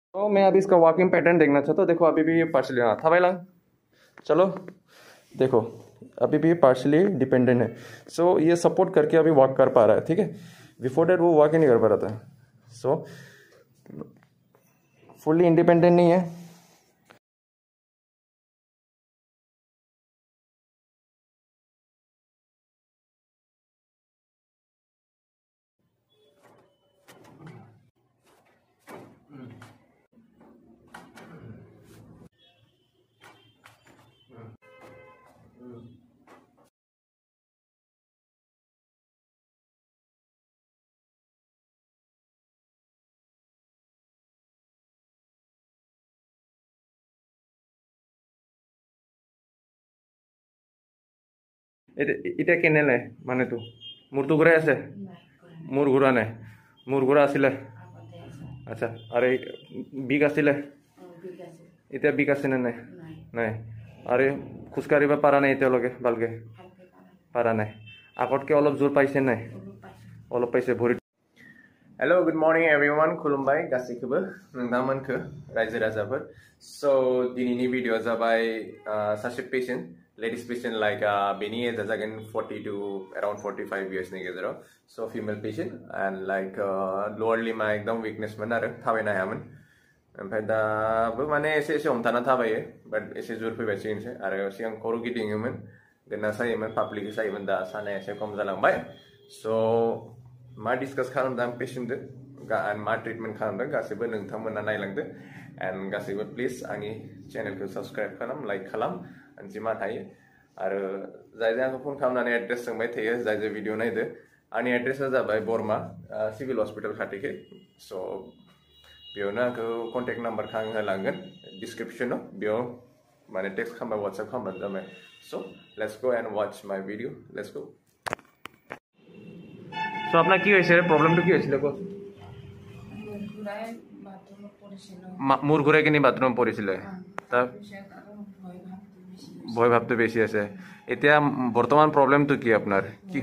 तो मैं अभी इसका वॉकिंग पैटर्न देखना चाहता हूँ। देखो अभी भी ये पार्शली था भाई लंग, चलो देखो अभी भी पार्शली डिपेंडेंट है। सो ये सपोर्ट करके अभी वॉक कर पा रहा है, ठीक है। बिफोर डेट वो वॉक ही नहीं कर पा रहा था। सो फुल्ली इंडिपेंडेंट नहीं है। এটা কেনে নাই মানেতো মূৰটো ঘূৰাই আছে, মূৰ ঘূৰা নাই, মূৰ ঘূৰা আছিলে আচ্ছা। আৰু বিষ আছিলে, এতিয়া বিষ আছে নে নাই? নাই। আৰু খোজকাঢ়িব পাৰা নাই এতিয়ালৈকে ভালকে? পাৰা নাই। আগতকৈ অলপ জোৰ পাইছে নাই? অলপ পাইছে ভৰিত। हेलो गुड मर्निं एवरीवन, खुलुमबाय गासैखौबो नोंथांमोनखौ रायजो राजाफोर। सो दिनैनि भिडिअ जाबाय सासे पेशेंट, लेडिस पेशेंट लाइक बेनि एजआ जागोन 40 टू अराउंड 45 इयर्सनि गेजेराव। So female patient and like lower लिमा एकदम विकनेसमोन आरो थाबायनो हायामोन। ओमफ्राय दाबो माने एसे एसे हमथाना थाबायो, बाट एसे जुर फैबायसिगोनसो। आरो सिगां खर' गिदिङोमोन, गोदना सायोमोन, पाब्लिक सायोमोन, दा सानाया एसे खम जालांबाय। सो मा डिसकास खालामदों आं पेशेंटजों एंड मा ट्रिटमेंट खालामदों गासैबो नोंथांमोना नायलांदो। एंड गासैबो प्लिज आंनि चेनेलखौ सब्सक्राइब खालाम, लाइक खालाम, जिमा थायो। आरो जाय आंखौ फन खालामनानै एड्रेस सोंबाय थायो, जाय भिडिअ नायदो, आंनि एड्रेसा जाबाय बरमा सिविल हस्पिटाल खाथिखै। स' बेयावनो आंखौ कन्टेक्ट नाम्बारखौ आं होलांगोन डिसक्रिप्शनाव, बेयाव माने टेक्स्ट खालामबा वाट्सएप खालामबानो जाबाय। So' let's go and watch my video, let's go. So आपना কি হৈছে প্ৰবলেমটো কি হৈছিল কো? মূৰ ঘূৰাই কিনে বাথৰুমত পৰিছিলে, তাৰ ভয় ভাৱটো বেছি আছে। এতিয়া বৰ্তমান প্ৰবলেমটো কি আপোনাৰ? কি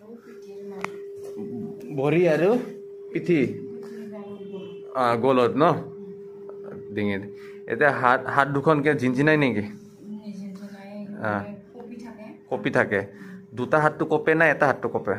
ভৰি আৰু পিঠি গলত ন ডিঙিত? এতিয়া হাত দুখনকে ঝিনঝিনাই নেকি? কঁপি থাকে। দুটা হাতটো কঁপে না এটা হাতটো কঁপে?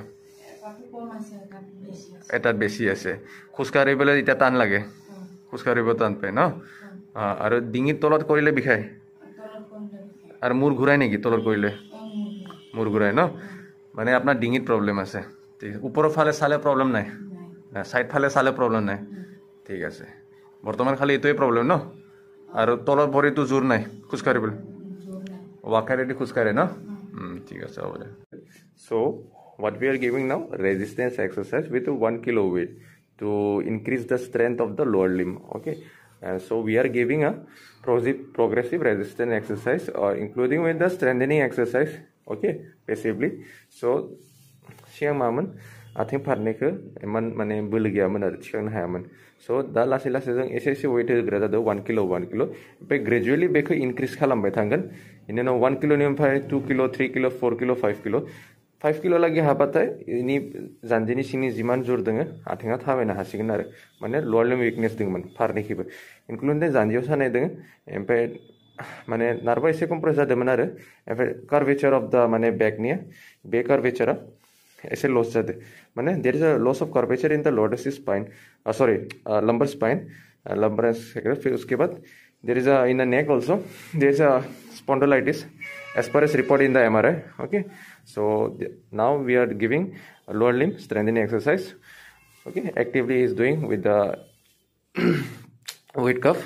এটাত বেছি আছে। খোজকাঢ়িবলৈ এতিয়া টান লাগে, খোজকাঢ়িব টান পায় ন? আৰু ডিঙিৰ তলত কৰিলে বিষায়? আৰু মূৰ ঘূৰাই নেকি তলত কৰিলে? মূৰ ঘূৰাই ন? মানে আপোনাৰ ডিঙিত প্ৰব্লেম আছে। ঠিক আছে, ওপৰৰ ফালে চালে প্ৰব্লেম নাই, চাইড ফালে চালে প্ৰব্লেম নাই? ঠিক আছে, বৰ্তমান খালি এইটোৱে প্ৰব্লেম ন? আৰু তলৰ ভৰিটো জোৰ নাই খোজকাঢ়িবলৈ? ৱাকাৰেদি খোজকাঢ়ে ন? ঠিক আছে, হ'ব দে। চ' what we are giving now, resistance exercise with 1 kilo weight to increase the strength of the lower limb. Okay, so we are giving a progressive resistance exercise including with the strengthening exercise. Okay, passively. So siang maman आथिं फारनैखौ इमान माने बोलो गैयामोन आरो थिखांनो हायामोन। स' दा लासै लासै जों एसे एसे वेट होग्रा जादों 1 किल' ओमफ्राय ग्रेजुवेलि बेखौ इनक्रिज खालामबाय थांगोन। बेनि उनाव 1 किल'निफ्राय 2 किल', 3 किल', 4 किल', 5 किल' लागि हाबाथाय इनि जानजिनि सिंनि जिमान जुर दोङो आथिङा थाबायनो हासिगोन आरो। माने ल'वार लिम्ब विकनेस दंमोन फारनैखिबो, इनक्लुडिं जानजियाव सानाय दोङो। ओमफ्राय माने नार्भा एसे कमप्रेस जादोंमोन आरो। ओमफ्राय कार्भेचार अफ द माने बेकनिया, बे कार्भेचारा ऐसे लॉस जाते माने there is a loss of curvature in the lords spine, sorry lumbar spine, lumbar sacral. फिर उसके बाद there is a in the neck also there is a spondylitis as per as report in the MRI. Okay, so now we are giving a lower limb strengthening exercise. Okay, actively he is doing with the weight cuff.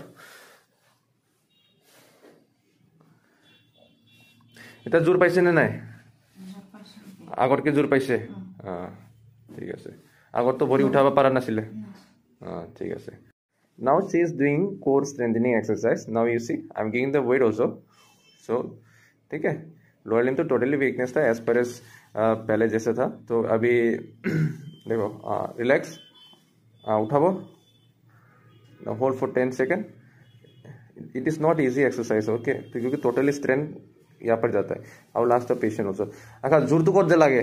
এটা জোর পাইছে না নাই? আগতকে জোর পাইছে? ঠিক আছে। আগত তো ভৰি উঠাব পাৰা নাছিলে? ঠিক আছে। Now she is doing core strengthening exercise. Now you see I am giving the weight also. So ठीक है, लोअर लिम्ब तो टोटली वीकनेस था एज पर एज पहले जैसे था। तो अभी देखो रिलैक्स, उठाओ, hold for 10 second. It is not easy exercise. Okay, तो क्योंकि टोटली स्ट्रेंथ यहाँ पर जाता है। अब लास्ट द पेशेंट ऑल्सो आखा जोर तो कर लगे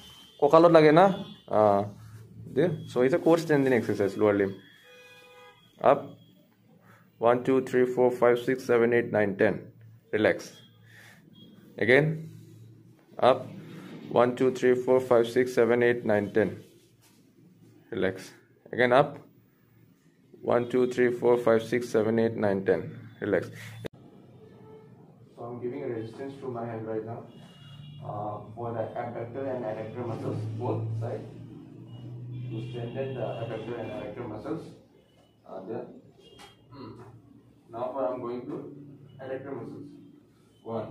ककालत लगे ना दे। So it's a core strengthening exercise lower limb. Up. 1 2 3 4 5 6 7 8 9 10. Relax. Again. Up. 1 2 3 4 5 6 7 8 9 10. Relax. Again up. 1 2 3 4 5 6 7 8 9 10. Relax. So I'm giving a resistance to my hand right now for the abductor and adductor muscles, both sides, to strengthen the abductor and adductor muscles. There. Now I'm going to adductor muscles. 1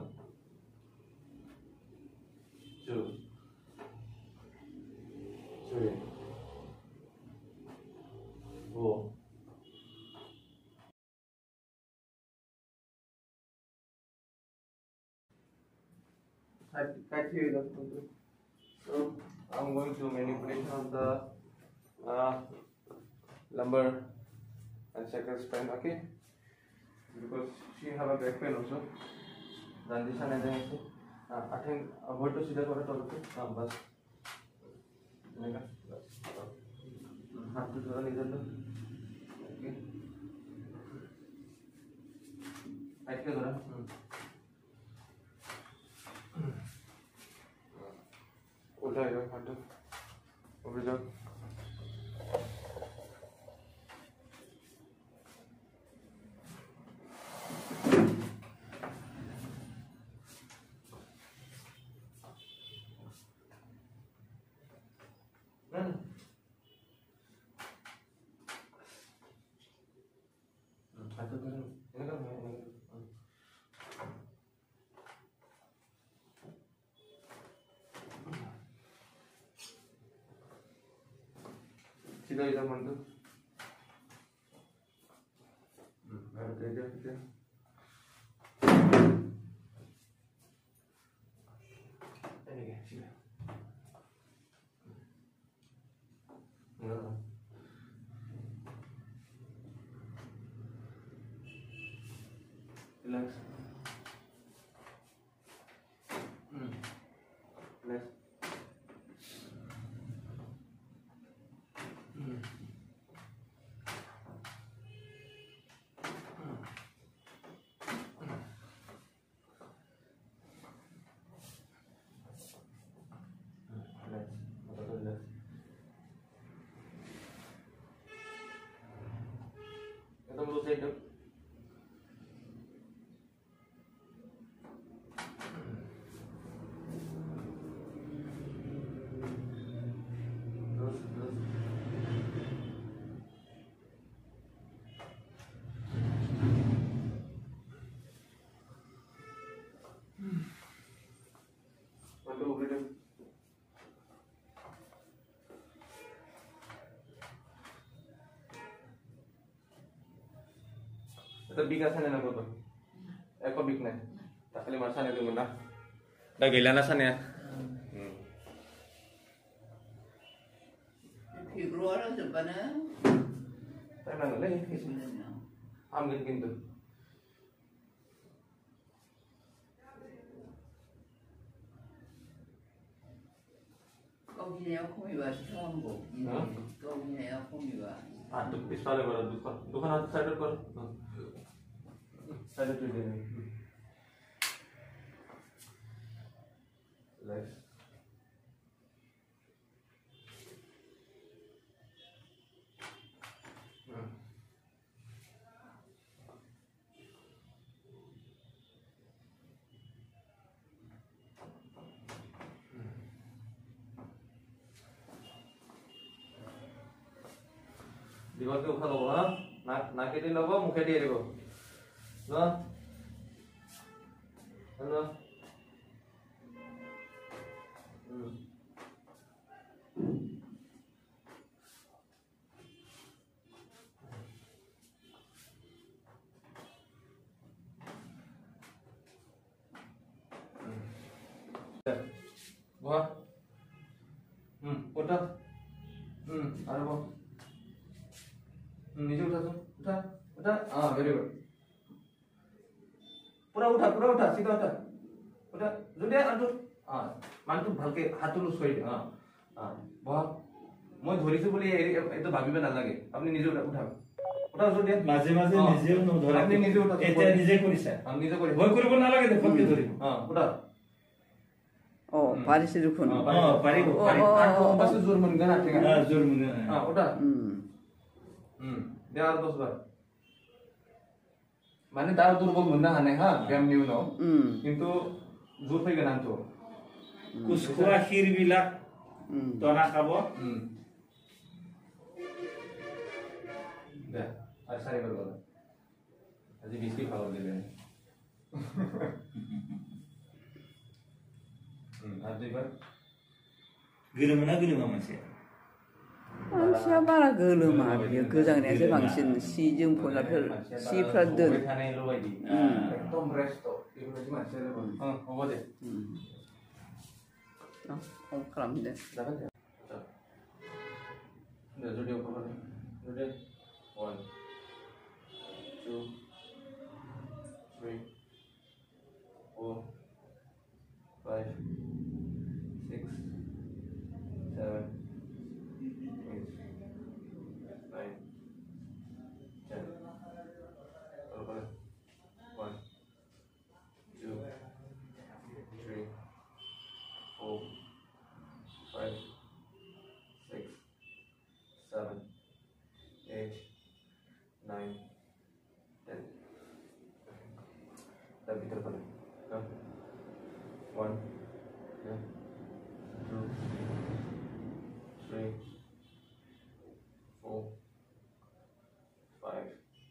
2 3 4. So I'm going to manipulation of the lumbar and sacral spine, okay? Because she have a back pain also. Dandisha nahi देंगे. I think avoid to सीधा करो तो हाँ बस. नहीं का. हाथ तो थोड़ा निकल दो. Okay. ऐसे करो. उठाएगा हाथ. ऊपर जाओ. सीधा इधर मन दो. Relax. Relax. एकदम low side. Itu bigasan na ko to. Eko big na. Takali masan itu muna. Dagilanasan ya. Februari sebenarnya. Tanang lagi. Ambil pintu. Kau gini aku mewah sambung. Kau gini aku mewah. Aduh, pistolnya baru dukan atau sadar kor. Sadar tuh dia. Relax. দিগকে উঠা ল'ব হা নাকেদি ল'ব মুখেদি এৰিব ন ন বহা ওঠা আৰু বহ नीचे उठा तुम उठा उठा हाँ वेरी गुड पूरा उठा सीधा उठा जुड़े हाँ मान तू भालके हाथ तो लुस हाँ हाँ बहुत मैं धरिसु बोली ये तो भाभी में ना लगे अपने नीचे उठा উঠা জোৰ দিয়া মাজে মাজে নিজেও নধৰা আপুনি নিজে উঠা এতিয়া নিজে কৰিছে আমি নিজে কৰি ভয় কৰিব নালাগে দেখোনকে ধৰিব উঠা পাৰিছে দেখোন পাৰিব বাস জোৰ মন গান আছে জোৰ মুনে উঠা দে আর 10 বার মানে তার দুর্বল মনে হানে হ্যাঁ ব্যায়াম নিউ নাও কিন্তু জোর হয়ে গেল তো কুচখোৱা ক্ষীৰ বিলাক টনা খাব দে আর 4 বার বলো আজি বেশি খাওয়া দিলে আর 2 বার गोलोमोना गोलोमा मानसिया मानसिया बारा गोलोमा बियो गोजांनायासो बांसिन सि जोमफोर सिफ्रा दोन একদম রেস্ট তো এগুলো মানসিয়া হবো দে অন খালামदो যাবেন দে যদি ওপর যদি 1 2 3 4 5 6 7 8 9 10 over 1 2 3 4 5 6 7 8 9 10 dah bitar pada 1 2 3 4 5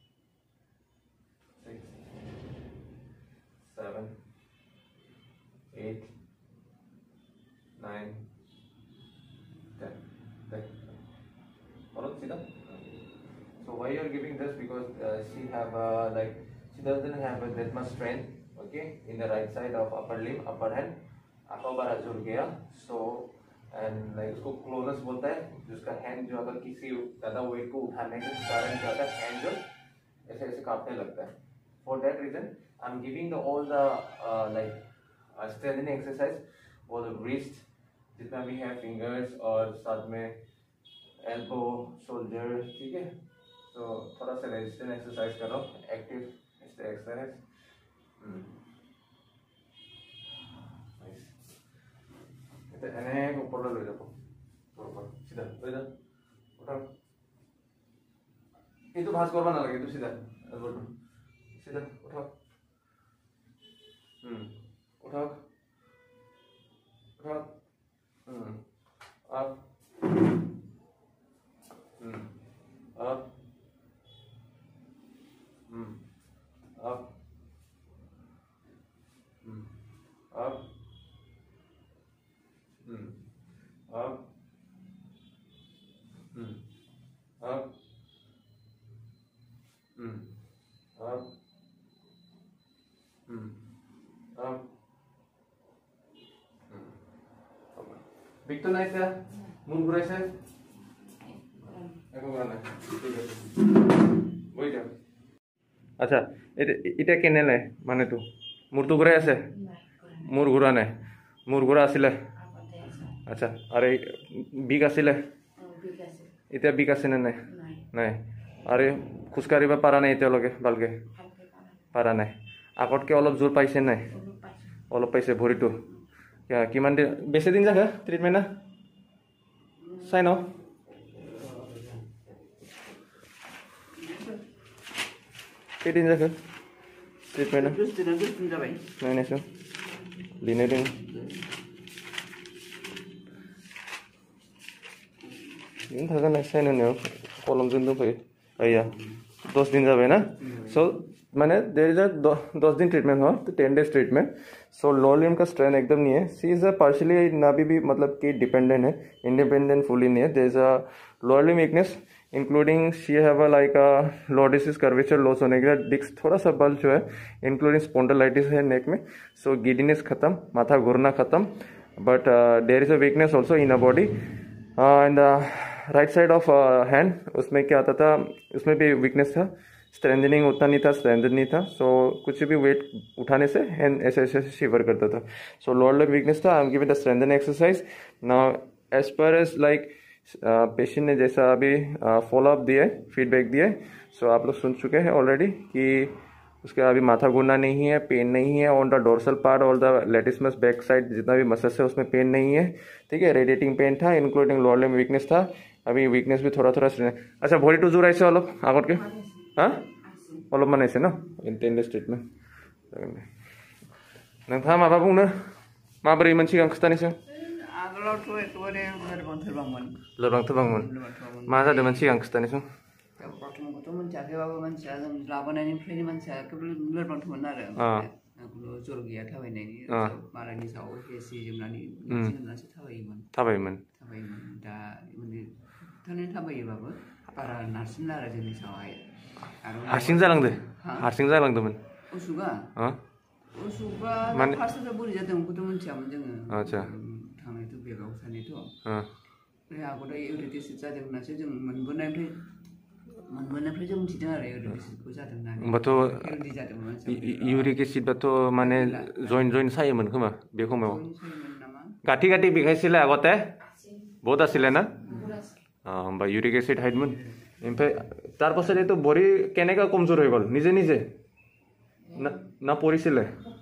6 7 8 9 10 Follow Sita? So why you are giving this? Because she have like she doesn't have that much strength, okay, in the right side of upper limb, upper hand, आपका बार जुड़ गया. So and like उसको clonus बोलता है, जिसका hand जो अगर किसी ज़्यादा वेट को उठाने के कारण ज़्यादा हैंड जो ऐसे ऐसे कांपने लगता है. For that reason, I'm giving all the like strengthening exercise for the wrist, जितना भी है fingers और साथ में elbow, shoulder, ठीक है. तो थोड़ा सा resistance exercise करो, active exercise. Nice. इतने अनेक ऊपर ले जाओ, ऊपर सीधा ले जा, उठाओ. ये तो भास करवा ना लगे तो सीधा, सीधा उठाओ. उठाओ, उठाओ. up, up, up, up, up, up, up, up. Big to nice ya, moon ঘুরাইছে এখন করা না ঠিক আছে ওইটা আচ্ছা এটা কেনে নাই মানে তো মূর তো ঘুরাই আছে মূর ঘুরা নাই মূর ঘুরা আছিলে আচ্ছা আর এই বিগ আছিলে এটা বিগ আছে না নাই নাই আরে খোজকাঢ়িব পাৰা নাই এতিয়ালৈকে ভালকে পাৰা নাই আগতকে অলপ জোৰ পাইছে নাই অলপ পাইছে ভৰিটো কিমান দিন বেছি দিন যাকে ট্ৰিটমেণ্ট না চাই ন কেইদিন যাকে ট্ৰিটমেণ্ট নাই নাইছোঁ দিনে দিন দিন থাকা নাই চাই নো কলম যোনটো পাই এয়া 10 দিন যাবে না সো मैंने देर इज 10 दिन ट्रीटमेंट हो तो 10 days treatment so lower limb का स्ट्रेन एकदम नहीं है सी इज अ पार्शियली नाभि भी मतलब कि डिपेंडेंट है इंडिपेंडेंट फुली नहीं है there is a lower limb weakness including she have a like a lordosis curvature loss होने के बाद डिस्क थोड़ा सा बल जो है इंक्लूडिंग स्पॉन्डिलाइटिस है नेक में सो गिडीनेस खत्म माथा घूरना खत्म but there is a weakness also in a body and right side of hand उसमें क्या आता था उसमें भी वीकनेस था स्ट्रेंथनिंग उतना नहीं था स्ट्रेंथन नहीं था सो कुछ भी वेट उठाने से हैंड ऐसे ऐसे शिवर करता था सो लोअर लेग वीकनेस था I am giving the strengthen exercise now as per as like patient ने जैसा अभी फॉलोअप दिए, फीडबैक दिए, सो आप लोग सुन चुके हैं ऑलरेडी कि उसके अभी माथा घूरना नहीं है, पेन नहीं है, ऑन द डोर्सल पार्ट और द लेटिसमस बैक साइड जितना भी मसल्स है उसमें पेन नहीं है, ठीक है। रेडिएटिंग पेन था, इंक्लूडिंग लोअर लिम्ब वीकनेस था, अभी वीकनेस भी थोड़ा थोड़ा। अच्छा भरिটো जुराइছে অলপ আগতকে হ্যাঁ অলপমান আছে ন इन्टेन्डेड ट्रिटमेन्ट नोंथाङा माबा बुंनो माबोरैमोन सिगां खिथानोसै आगोलावथ' एखेबारे लोरबां-थोरबांमोन लोरबां-थोरबांमोन मा जादोंमोन सिगां खिथानोसै प्रथमखौथ' मिथियाखैबाबो मानसिया जों लाबोनायनिफ्रायनो मानसिया एखेबारे लोरबांथोमोन आरो खुनु जर गैया थाबायनायनि मालायनि सायाव एसि जोमनानै जोमनासो थाबायोमोन दा माने थाबायोबाबो बारा नारसिनला आरो जोंनि सायावहाय हारसिं जालांदोंमोन उसुगा फार्स्टनिफ्राय बोरै जादों बेखौथ' मिथियामोन जोङो आदसा थांनायथ' बेगाव थानायथ' ओमफ्राय आगोलाव इउरिक एसिड जादों होननासो जों मोनबोनायनिफ्राय जों मिथिदों आरो इउरिक एसिडखौ जादों होननानै होमबाथ' हेल्दि जादोंमोन इउरिक एसिडबाथ' माने जइन सायोमोन खोमा बे समाव गाठी बिखायছিলে আগতে বহুত আছিলে না होमबा इउरिक एसिड हाइटमोन ओमफ्राय तार पाछत बडी केनेका कमजोर হৈ গ'ল নিজে ना পৰিছিলে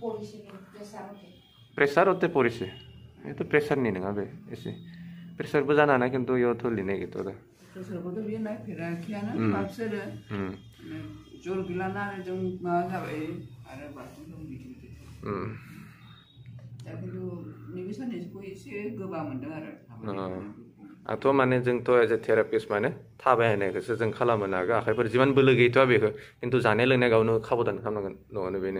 प्रेसारते পৰিছে এইটো प्रेसारनि नङा बे एसे प्रेसारबो जानो हानाय खिन्थु इयावथ' लिरनाय गैथ'आ दा प्रेसारखौथ' बियो नायफेराखैयानो बिसोरो जर गैलाना जों माबा जाबाय आरो बाथरुमफ्राव बिदि दा खिन्थु नैबे साननैसोखौ एसे गोबा मोनदों आरो आंथ' माने जोंथ' एज ए थेरापिस्ट माने थाबायनायखौसो जों खालामनो हागौ आखाइफोर जिमान बोलो गैथ'आ बेखौ खिन्थु जानाय लोंनाय गावनो साबधान खालामनांगोन न'आवनो बेनो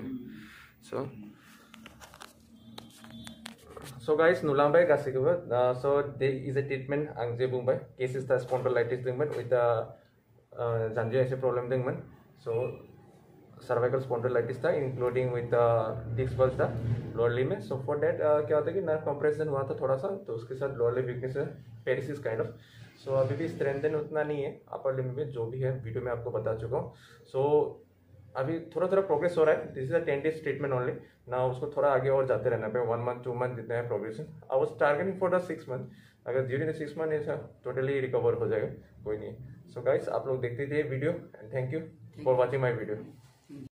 स' गाइस नुलांबाय गासैखौबो स' दे इज ए ट्रिटमेन्ट आं जे बुंबाय केस इज दा स्पन्डलाइटिस दंमोन उइथ दा जानजियाव एसे प्रब्लेम दंमोन स' सर्वाइकल स्पॉन्डिलाइटिस था इंक्लूडिंग विद डिस्क बल्ज था लोअर लिम्ब में। सो फॉर दैट क्या होता है कि नर्व कंप्रेशन हुआ था थोड़ा सा, तो उसके साथ लोअर लिम्ब वीकनेस है, पेरिसिस काइंड ऑफ। सो अभी भी स्ट्रेंथन उतना नहीं है अपर लिम्ब में, जो भी है वीडियो में आपको बता चुका हूँ। सो अभी थोड़ा प्रोग्रेस हो रहा है, this is a 10 days treatment only ना, उसको थोड़ा आगे और जाते रहना पे 1 month 2 month जितना है progression. I was targeting for the 6 month, अगर ड्यूरिंग द 6 month ऐसा टोटली रिकवर हो जाएगा, कोई नहीं। सो गाइस आप लोग देखते थे video and thank you for watching my video.